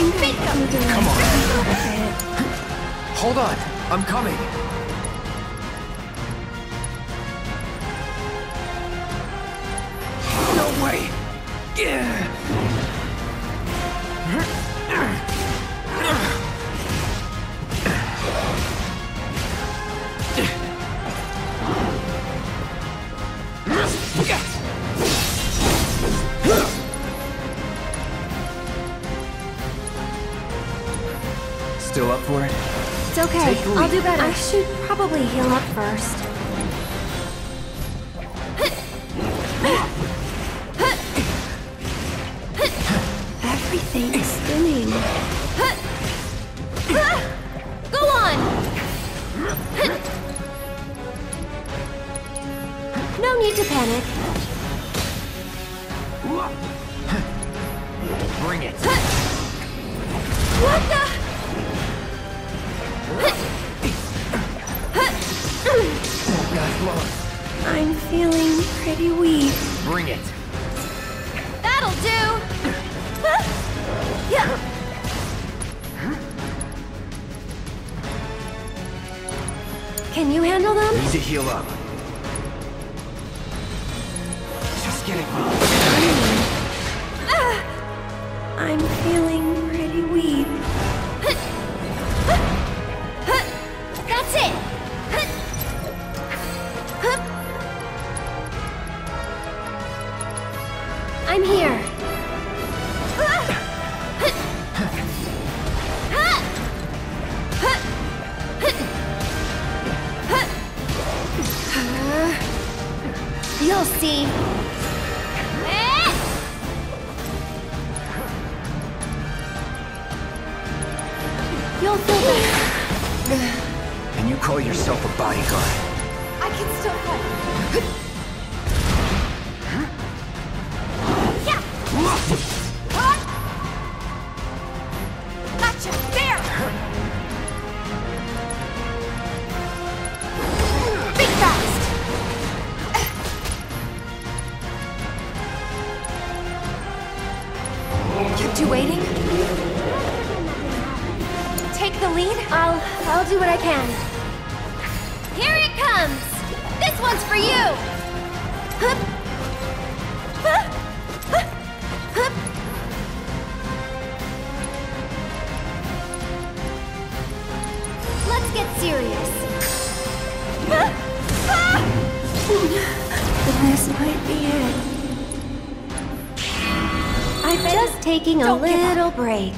think I need to Come on. a bit. Hold on. I'm coming. No way. Yeah. Still up for it? It's okay. Take the lead. I'll do better. I should probably heal up first. Everything's spinning. Go on! No need to panic. Bring it. What the? I'm feeling pretty weak. Bring it. That'll do! Yeah. Can you handle them? Need to heal up. Just getting. I'm feeling pretty weak. That's it! I'm here. You'll see. You'll feel better. And you call yourself a bodyguard? I can still fight. Yeah. Gotcha. There. Be fast. Kept you waiting? Take the lead? I'll do what I can. Here it comes! This one's for you! Let's get serious. This might be it. I'm just taking a Don't give up. little break.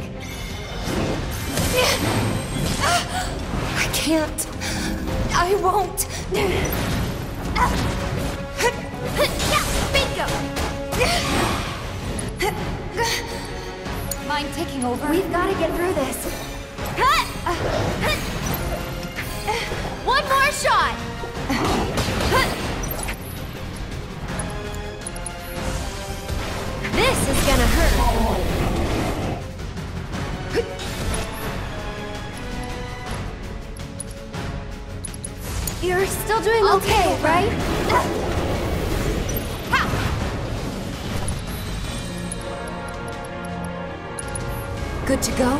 I can't. I won't. Bingo! Mind taking over? We've got to get through this. One more shot! This is gonna hurt. You're still doing I'll okay, take over. right? Good to go?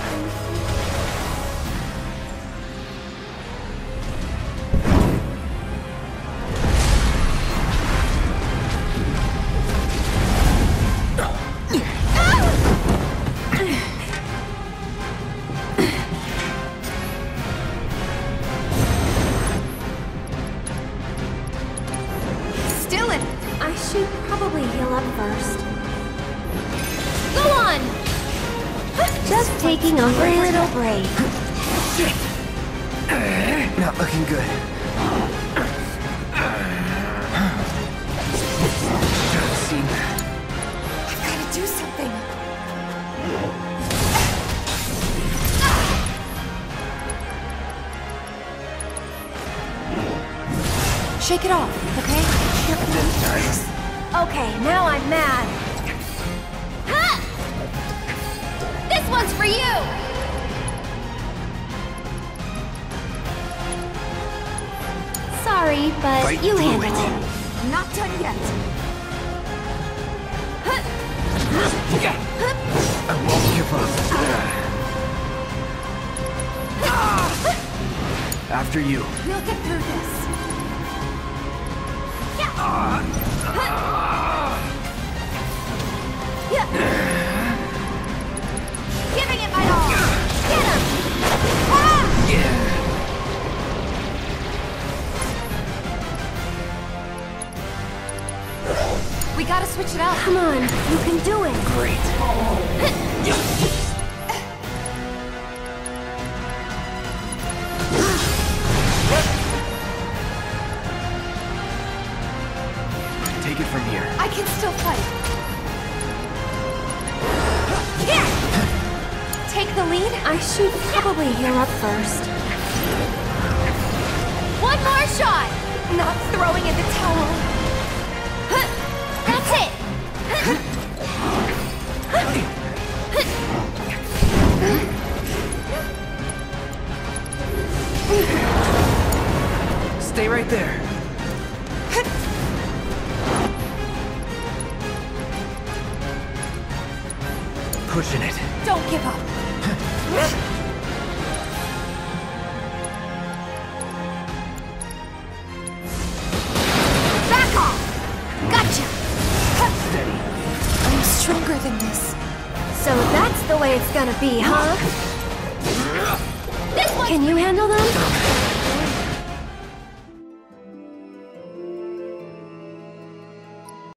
Still in. I should probably heal up first. Go on! Just taking a little break. Not looking good. Doesn't seem. I've got to do something. Shake it off, okay? Okay, now I'm mad. Ha! This one's for you! Sorry, but Fight you through handle it. it. I'm not done yet. I won't give up. After you. We'll get through this. Giving it my all. Get him! We gotta switch it up. Come on, you can do it. Great. Take it from here. I can still fight. Here! Take the lead? I should probably heal up first. One more shot! Not throwing in the towel. That's it! Stay right there. Pushing it. Don't give up. Back off! Gotcha! Steady. I'm stronger than this. So that's the way it's gonna be, huh? This one! Can you handle them?